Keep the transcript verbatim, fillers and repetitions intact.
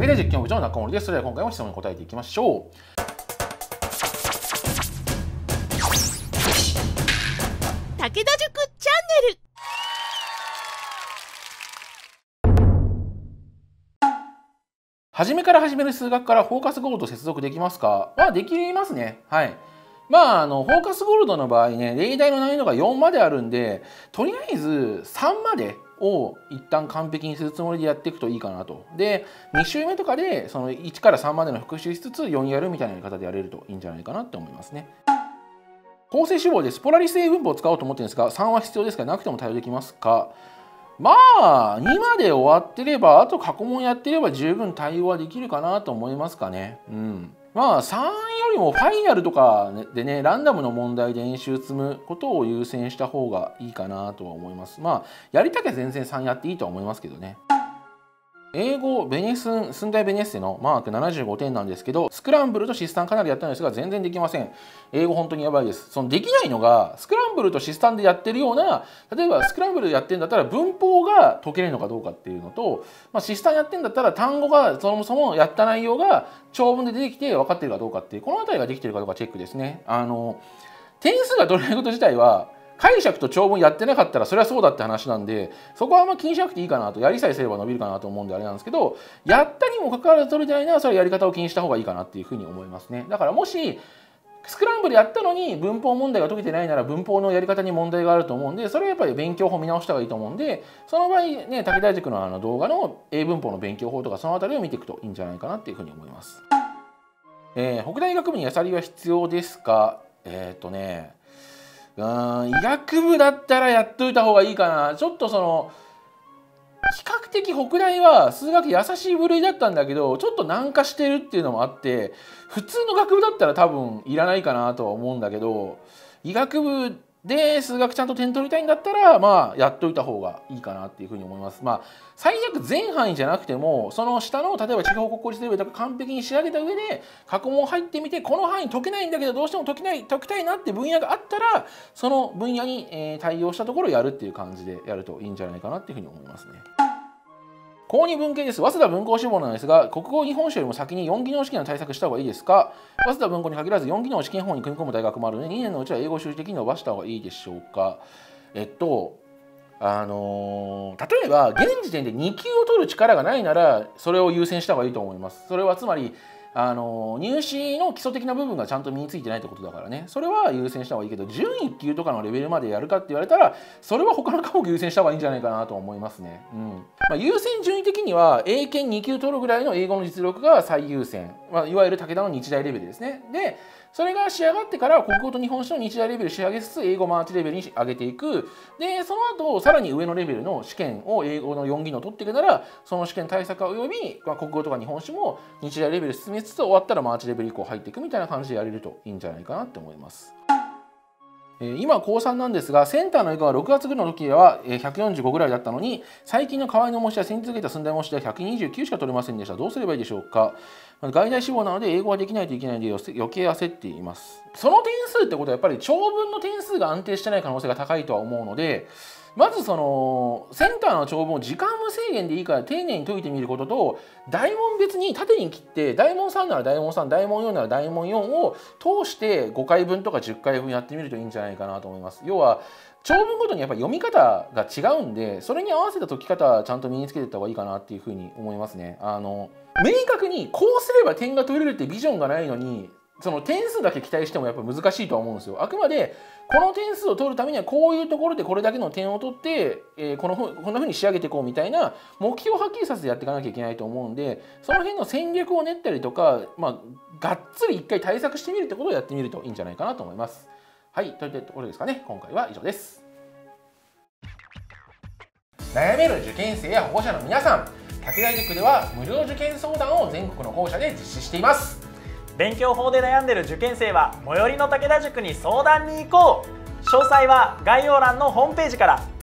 武田実験部長の中森です。それでは今回も質問に答えていきましょう。 武田塾チャンネル。 初めから始める数学からフォーカスゴールド接続できますか？まあできますね。はい。まあ、あのフォーカスゴールドの場合ね、例題の難易度がよんまであるんで、とりあえずさんまでを一旦完璧にするつもりでやっていくといいかなと。で、に週目とかでそのいちからさんまでの復習しつつよんやるみたいなやり方でやれるといいんじゃないかなって思いますね。構成志望です。ポラリス A 分布を使おうと思ってるんですが、さんは必要ですか？なくても対応できますか？まあ、にまで終わってれば、あと過去問やってれば十分対応はできるかなと思いますかね。うん。まあさんよりもファイナルとかでね、ランダムの問題で演習積むことを優先した方がいいかなとは思います。まあやりたきゃ全然さんやっていいとは思いますけどね。英語ベネスン寸大ベネッセのマークななじゅうごてんなんですけど、スクランブルとシスタンかなりやったんですが全然できません。英語本当にやばいです。そのできないのがスクランブルとシスタンでやってるような、例えばスクランブルやってんだったら文法が解けれるのかどうかっていうのと、まあ、シスタンやってんだったら単語がそもそもやった内容が長文で出てきて分かってるかどうかっていう、この辺りができてるかどうかチェックですね。あの点数が取れないこと自体は解釈と長文やってなかったらそれはそうだって話なんで、そこはあんま気にしなくていいかなと、やりさえすれば伸びるかなと思うんであれなんですけど、やったにもかかわらず取れてないならそれはやり方を気にした方がいいかなっていうふうに思いますね。だからもしスクランブルやったのに文法問題が解けてないなら文法のやり方に問題があると思うんで、それはやっぱり勉強法見直した方がいいと思うんで、その場合ね、武田塾のあの動画の英文法の勉強法とかそのあたりを見ていくといいんじゃないかなっていうふうに思います。えー、北大医学部にあさりは必要ですか？えー、っとねうん医学部だったらやっといた方がいいかな。ちょっとその比較的北大は数学優しい部類だったんだけど、ちょっと軟化してるっていうのもあって、普通の学部だったら多分いらないかなとは思うんだけど、医学部で数学ちゃんと点取りたいんだったらまあやっといた方がいいかなっていうふうに思います。まあ最悪全範囲じゃなくてもその下の例えば地方国公立レベルとか完璧に仕上げた上で過去問入ってみて、この範囲解けないんだけどどうしても解けない解きたいなって分野があったら、その分野にえ対応したところをやるっていう感じでやるといいんじゃないかなっていうふうに思いますね。高に文系です。早稲田文校志望なんですが、国語日本史よりも先によん技能試験の対策した方がいいですか？早稲田文庫に限らずよん技能試験法に組み込む大学もあるので、にねんのうちは英語を集中的に伸ばした方がいいでしょうか？えっとあのー、例えば現時点でに級を取る力がないならそれを優先した方がいいと思います。それはつまりあの入試の基礎的な部分がちゃんと身についてないってことだからね、それは優先した方がいいけど、準いっ級とかのレベルまでやるかって言われたらそれは他の科目優先した方がいいんじゃないかなと思いますね。うんまあ、優先順位的には英検に級取るぐらいの英語の実力が最優先、まあ、いわゆる武田の日大レベルですね。でそれが仕上がってから国語と日本史の日大レベル仕上げつつ英語マーチレベルに上げていく。でその後さらに上のレベルの試験を英語のよん技能取っていくなら、その試験対策および、まあ、国語とか日本史も日大レベル進めつつ終わったらマーチレベル以降入っていくみたいな感じでやれるといいんじゃないかなって思います。今こうさんなんですが、センターの英語はろくがつぐらいの時はひゃくよんじゅうごぐらいだったのに、最近の河合の模試や先日受けた寸大模試ではひゃくにじゅうきゅうしか取れませんでした。どうすればいいでしょうか？外大志望なので英語はできないといけないので余計焦っています。その点数ってことはやっぱり長文の点数が安定してない可能性が高いとは思うので、まずそのセンターの長文を時間無制限でいいから丁寧に解いてみることと、大問別に縦に切って大問さんなら大問さん、大問よんなら大問よんを通してごかいぶんとかじゅっかいぶんやってみるといいんじゃないかなと思います。要は長文ごとにやっぱり読み方が違うんで、それに合わせた解き方はちゃんと身につけていった方がいいかなっていうふうに思いますね。あの明確にこうすれば点が取れるってビジョンがないのに、その点数だけ期待してもやっぱ難しいとは思うんですよ。あくまでこの点数を取るためにはこういうところでこれだけの点を取って、えー、このふこんな風に仕上げていこうみたいな目標をはっきりさせてやっていかなきゃいけないと思うんで、その辺の戦略を練ったりとか、まあ、がっつり一回対策してみるってことをやってみるといいんじゃないかなと思います。はい、といったところですかね。今回は以上です。悩める受験生や保護者の皆さん、武田塾では無料受験相談を全国の校舎で実施しています。 勉強法で悩んでる受験生は最寄りの武田塾に相談に行こう。詳細は概要欄のホームページから。